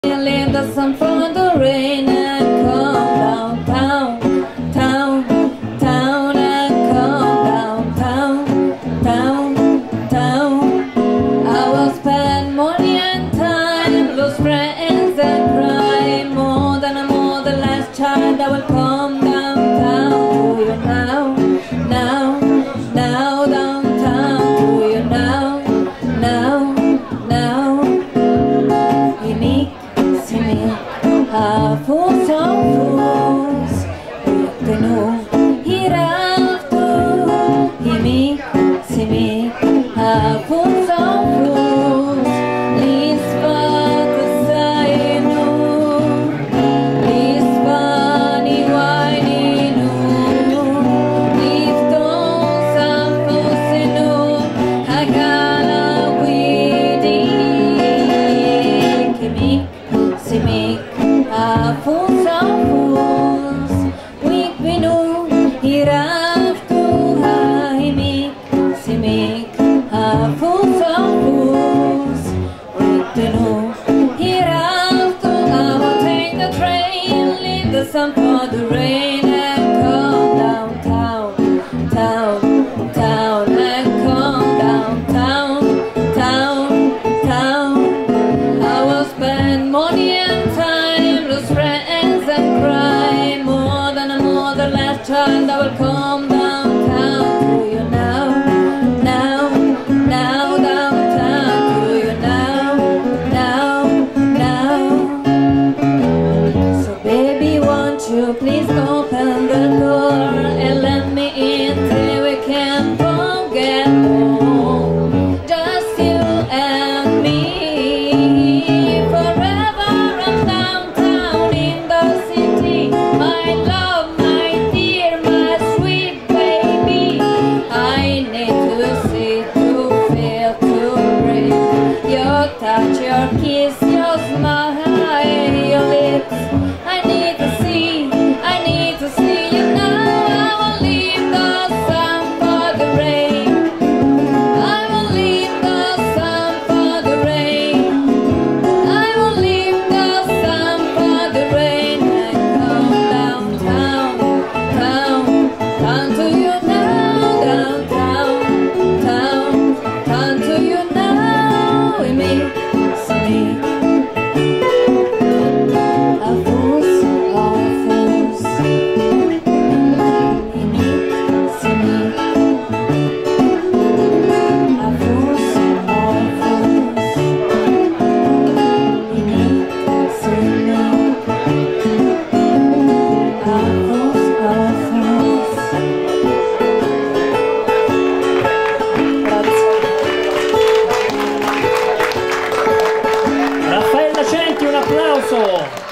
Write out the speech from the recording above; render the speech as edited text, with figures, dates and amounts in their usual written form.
Leave the sun from the rain and come downtown, town, and come down. I will spend money and time, lose friends and cry more than the last child. I will come downtown to you now, downtown to you now. Fools of fools, they know hereafter. See me, fools of fools, least but I know, least funny whiny no, least don't some fools know, I gotta see me. Fools of fools, we know hereafter. See me, fools of fools, we know hereafter. I will take the train, leave the sun for the rain, and come downtown, and come downtown. I will spend money and time, friends and cry more than the last child. I will come downtown to you now, downtown to you now. So baby, won't you please open the door and let me in till we can forget home, just you and me. Touch, your kiss, your smile, your lips. I need to see you now. I will leave the sun for the rain. I will leave the sun for the rain. I will leave the sun for the rain and come downtown to you now, downtown to you now. With me. Un applauso!